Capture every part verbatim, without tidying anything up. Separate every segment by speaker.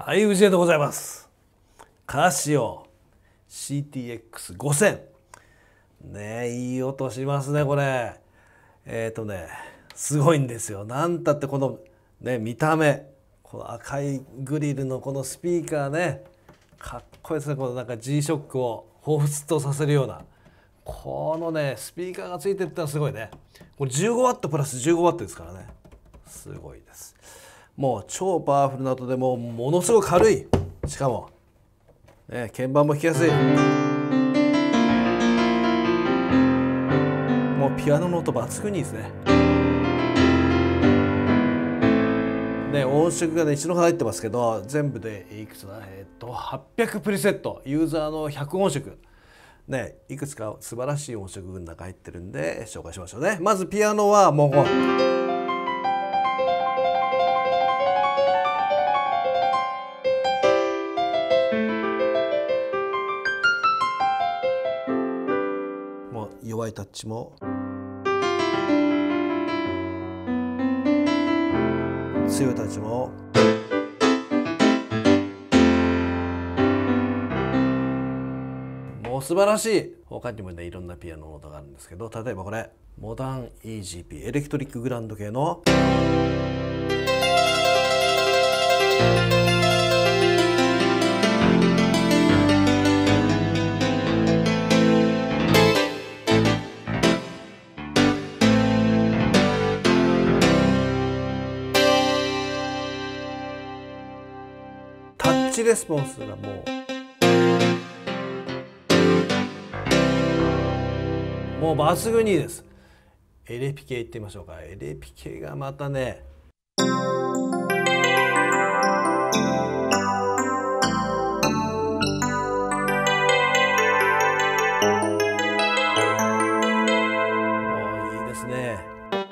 Speaker 1: はい、藤江でございます。カシオ シーティーエックスごせん。ねえ、いい音しますね、これ。えっとね、すごいんですよ。なんたってこのね、見た目。この赤いグリルのこのスピーカーね。かっこいいですね。このなんか G ショックを彷彿とさせるような。このね、スピーカーがついてるってのはすごいね。これじゅうごワットプラスじゅうごワットですからね。すごいです。もう超パワフルな音でもうものすごく軽い。しかも、ね、鍵盤も弾きやすい。もうピアノの音抜群にいいですね。ね、音色がね一度入ってますけど、全部でいくつだ、えっとはっぴゃくプリセット、ユーザーのひゃく音色ね、いくつか素晴らしい音色群の中入ってるんで紹介しましょうね。まずピアノはもうもう弱いタッチも強いタッチももう素晴らしい。他にもねいろんなピアノの音があるんですけど、例えばこれモダン イージーピー エレクトリックグランド系のタッチレスポンスがもうもう抜群にいいです。エレピ系いってみましょうか。エレピ系がまたねもういいですね。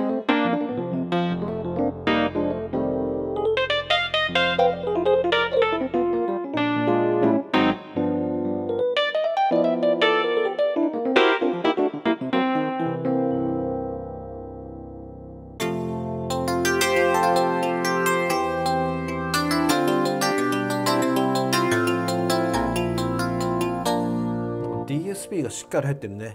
Speaker 1: ディーエスピー がしっかり入ってるね。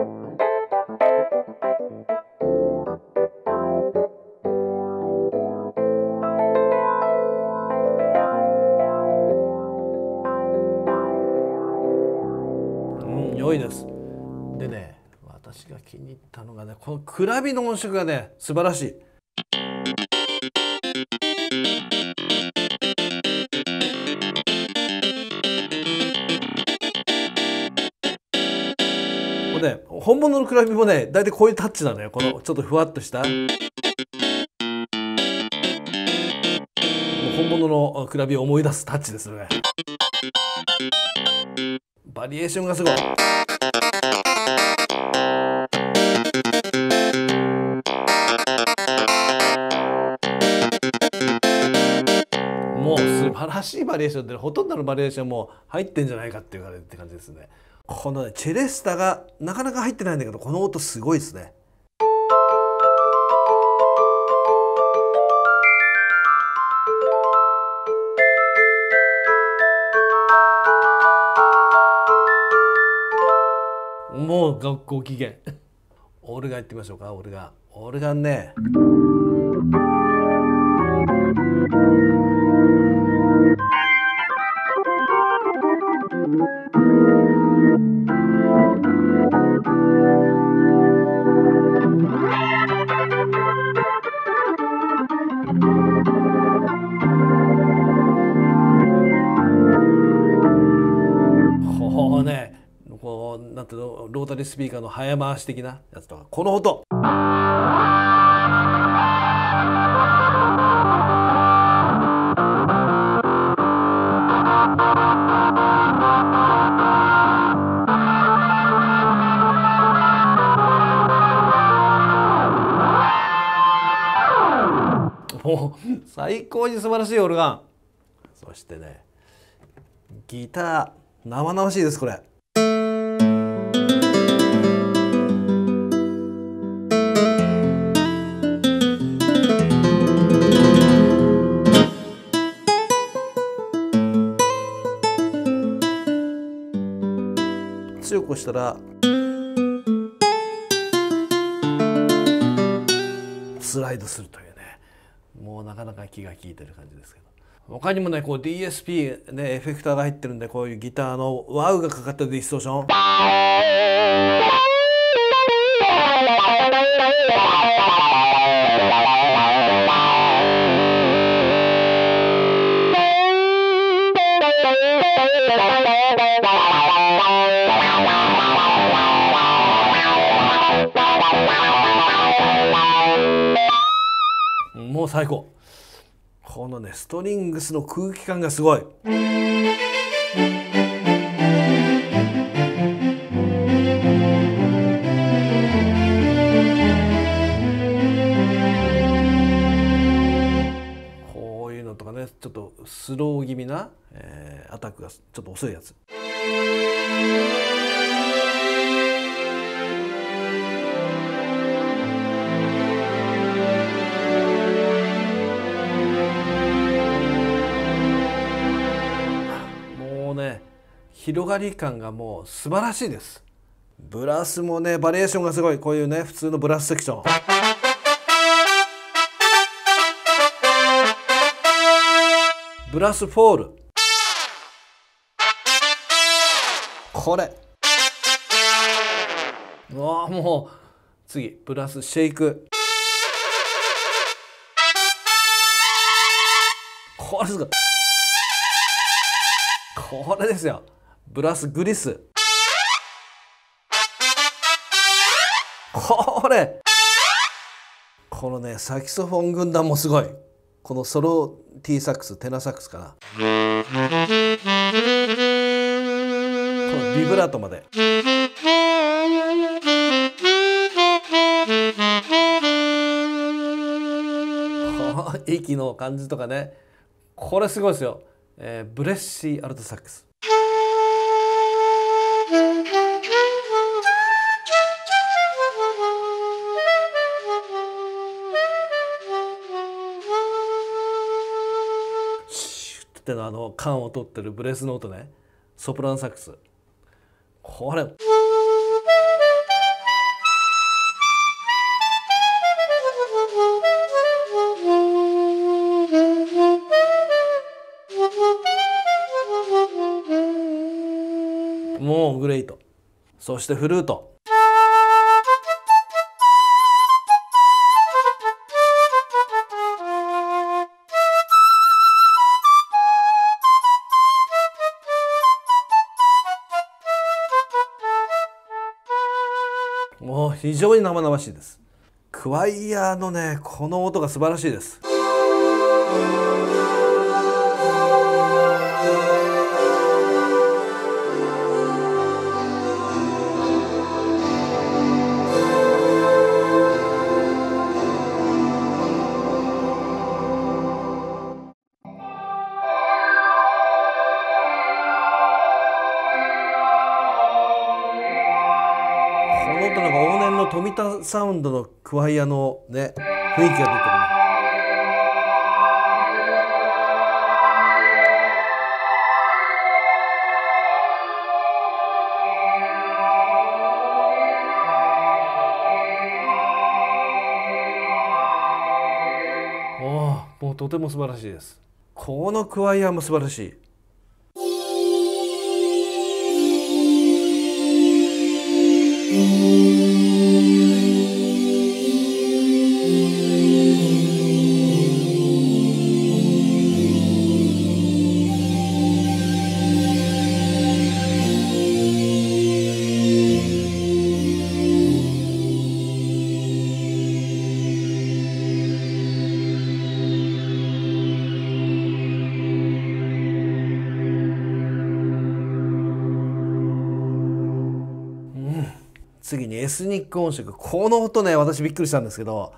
Speaker 1: うん、良いです。でね、私が気に入ったのがね、このクラビの音色がね素晴らしい。ね、本物のクラビもね大体こういうタッチなのよ。このちょっとふわっとした本物のクラビを思い出すタッチですね。バリエーションがすごい。もう素晴らしいバリエーションで、ほとんどのバリエーションも入ってんじゃないかっていう感じですね。この、ね、チェレスタがなかなか入ってないんだけど、この音すごいですね。もう学校機嫌。オルガンいってみましょうか。オルガンオルガンねこうねこうなんていうの、ロータリースピーカーの早回し的なやつとか、この音もう最高に素晴らしいオルガン。そしてねギター生々しいです。これ強く押したらスライドするというね、もうなかなか気が利いてる感じですけど、他にもねこう ディーエスピー ねエフェクターが入ってるんで、こういうギターのワウがかかったディストーション、もう最高。このねストリングスの空気感がすごい。こういうのとかね、ちょっとスロー気味な、えー、アタックがちょっと遅いやつ。広がり感がもう素晴らしいです。ブラスもねバリエーションがすごい。こういうね普通のブラスセクション、ブラスフォール、これうわもう次ブラスシェイク、これすごい。これですよ、ブラスグリス、これこのねサキソフォン軍団もすごい。このソロ T サックス、テナサックスかな、このビブラートまで、息の感じとかね、これすごいですよ。えー、ブレッシーアルトサックス、シュッってのあの缶を取ってるブレスの音ね、ソプラノサックス、これもうグレイト。そしてフルート、もう非常に生々しいです。クワイヤーのねこの音が素晴らしいです。なんか往年の富田サウンドのクワイヤのね雰囲気が出てるね。おお、もうとても素晴らしいです。このクワイヤも素晴らしい。次にエスニック音色、この音ね私びっくりしたんですけど、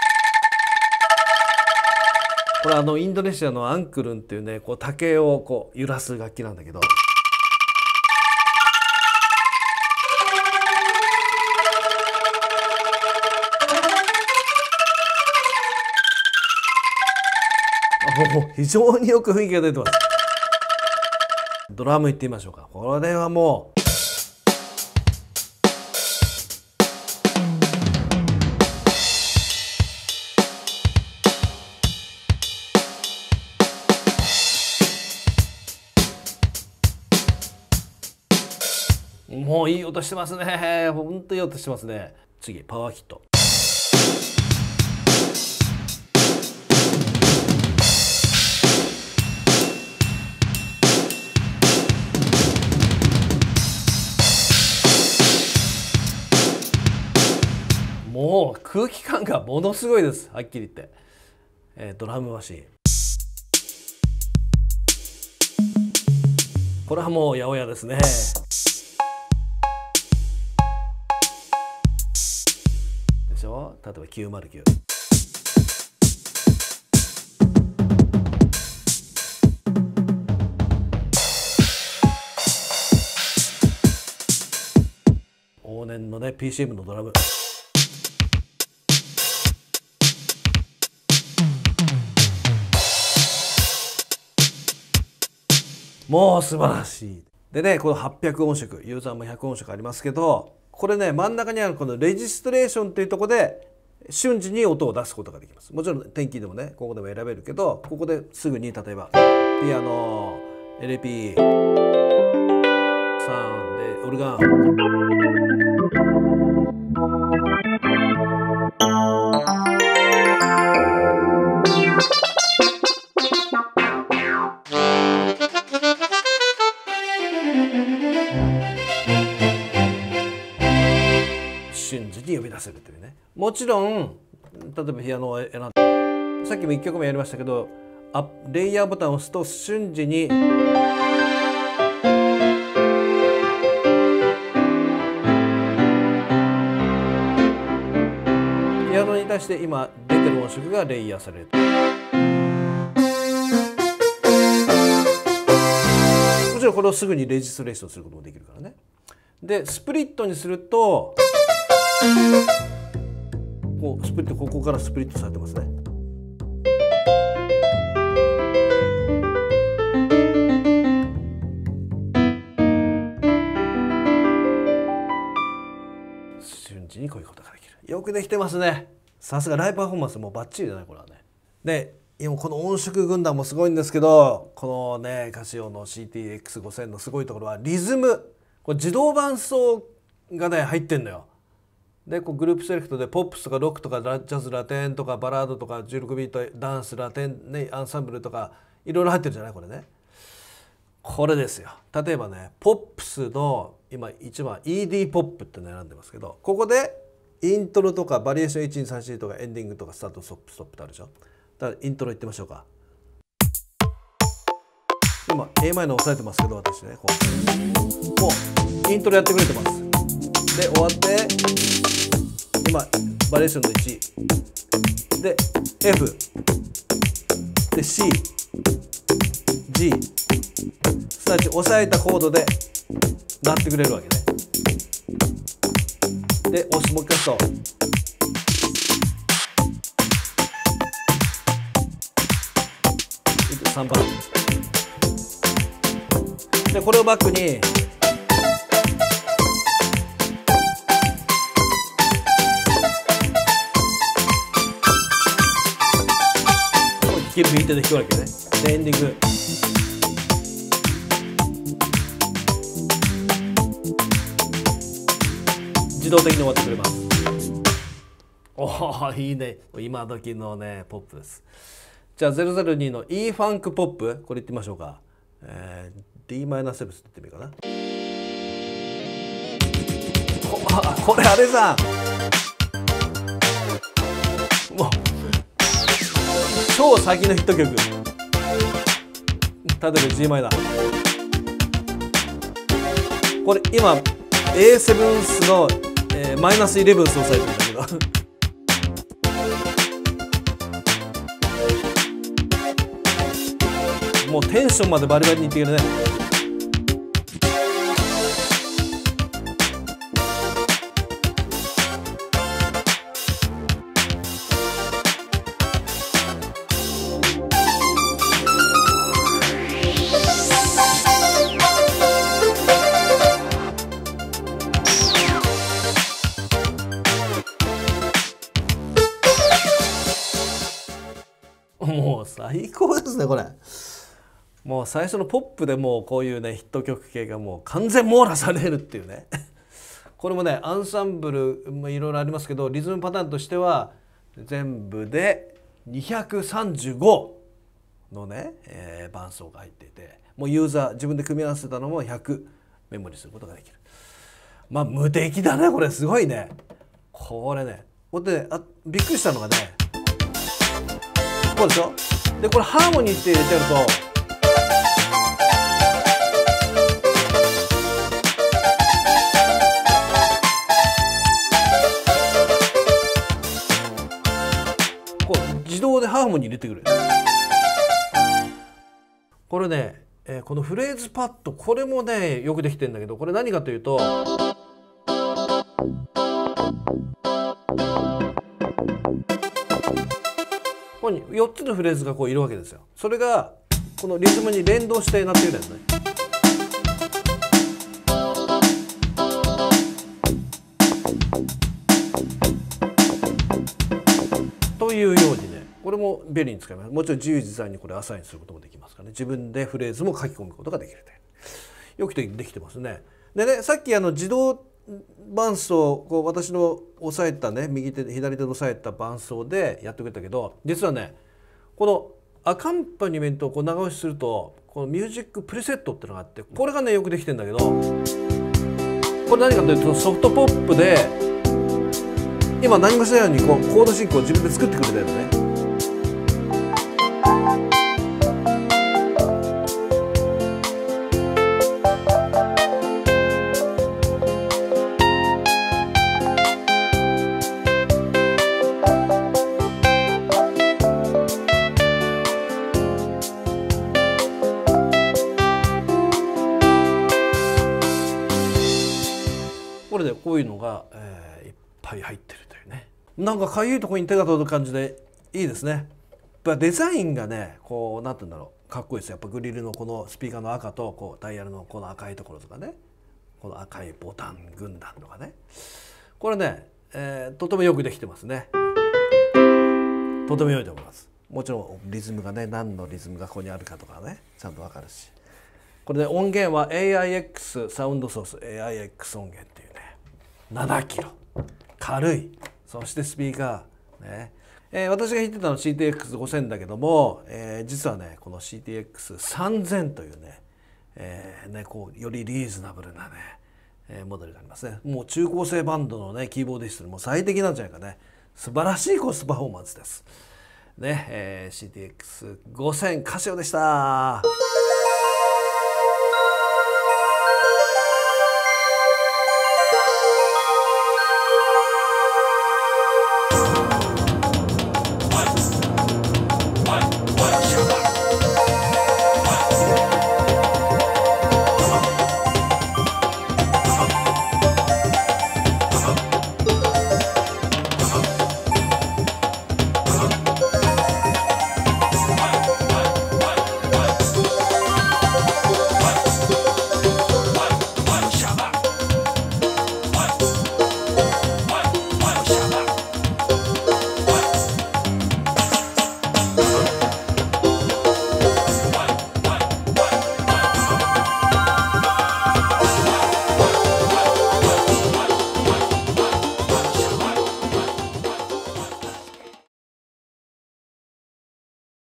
Speaker 1: これあのインドネシアのアンクルンっていうねこう竹をこう揺らす楽器なんだけど、もう非常によく雰囲気が出てます。ドラムいってみましょうか。これはもうもういい音してますね。ほんといい音してますね。次パワーキット。もう空気感がものすごいです、はっきり言って。えー、ドラムマシン、これはもう八百屋ですね。でしょ。例えばきゅうまるきゅう。往年のね ピーシーエム のドラム。もう素晴らしい。でね、このはっぴゃく音色、ユーザーもひゃく音色ありますけど、これね、真ん中にあるこのレジストレーションっていうところで瞬時に音を出すことができます。もちろん天気でもね、ここでも選べるけど、ここですぐに例えばピアノ、エルピー、サウンドでオルガン、瞬時に呼び出せるというね。もちろん例えばピアノを選んで、さっきもいっきょくめやりましたけど、あレイヤーボタンを押すと瞬時にピアノに対して今出てる音色がレイヤーされる。もちろんこれをすぐにレジストレーションすることもできるからね。でスプリットにすると、こうスプリット、ここからスプリットされてますね。瞬時にこういうことができる。よくできてますね。さすがライブパフォーマンスもバッチリだね、これはね。で今この音色軍団もすごいんですけど、このねカシオの シーティーエックスごせん のすごいところはリズム。これ自動伴奏がね入ってんのよ。でこうグループセレクトでポップスとかロックとかジャズラテンとかバラードとかじゅうろくビートダンスラテン、ね、アンサンブルとかいろいろ入ってるじゃないこれね。これですよ。例えばねポップスの今一番 イーディー ポップっての選んでますけど、ここでイントロとかバリエーションいちにさんしとかエンディングとかスタートストップストップってあるでしょ。だからイントロいってみましょうか。今 エーマイナー押さえてますけど私ね、こうもうイントロやってくれてます。で終わって今バリエーションのいちで F で C G すなわち押さえたコードで鳴ってくれるわけね。で押す、もう一回押すとさんばんで、これをバックに弾けるビートで弾くわけね。でエンディング自動的に終わってくれます。おおいいね、今時のねポップです。じゃあゼロゼロにの E ファンクポップ、これいってみましょうか。えー、ディーマイナーセブンスって言ってみようかな。こ, これあれさもう超先のヒット曲。例えば ジーマイナー、これ今 エーセブンスの、えー、マイナスイレブンスを押さえてるんだけどもうテンションまでバリバリにいっているね。もう最高ですねこれ。 もう最初のポップでもうこういうねヒット曲系がもう完全網羅されるっていうねこれもねアンサンブルもいろいろありますけど、リズムパターンとしては全部でにひゃくさんじゅうごのね、えー、伴奏が入っていて、もうユーザー自分で組み合わせたのもひゃくメモリすることができる。まあ無敵だねこれ、すごいねこれね。ほんであびっくりしたのがね、こうでしょ。でこれハーモニーって入れてると自動でハーモニー入れてくれる。これね、えー、このフレーズパッド、これもねよくできてるんだけど、これ何かというとここによっつのフレーズがこういるわけですよ。それがこのリズムに連動してなっているんですね。というようにね、これも便利に使います。もちろん自由自在にこれアサインすることもできますからね。自分でフレーズも書き込むことができるという。よくできてますね。でね、さっきあの自動伴奏、こう私の押さえたね、右手左手で押さえた伴奏でやってくれたけど、実はねこのアカンパニメントをこう長押しするとこのミュージックプリセットっていうのがあって、これがねよくできてるんだけど、これ何かというとソフトポップで今何もしないようにこうコード進行を自分で作ってくれてるのね。これでこういうのが、えー、いっぱい入ってるというね。なんかかゆいところに手が届く感じでいいですね。やっぱデザインがねこうなんて言うんだろう、かっこいいですよ。やっぱグリルのこのスピーカーの赤とこうダイヤルのこの赤いところとかね、この赤いボタン軍団とかね、これね、えー、とてもよくできてますね。とても良いと思います。もちろんリズムがね、何のリズムがここにあるかとかねちゃんと分かるし、これね音源は エーアイエックス サウンドソース エーアイエックス 音源っていうねななキロ軽い、そしてスピーカーね、えー、私が弾いてたの シーティーエックスごせん だけども、えー、実はねこの シーティーエックスさんぜん というね、えー、ねこうよりリーズナブルなね、えー、モデルがありますね。もう中高生バンドのねキーボーディストにも最適なんじゃないかね。素晴らしいコストパフォーマンスですね。えー、シーティーエックスごせん カシオでした。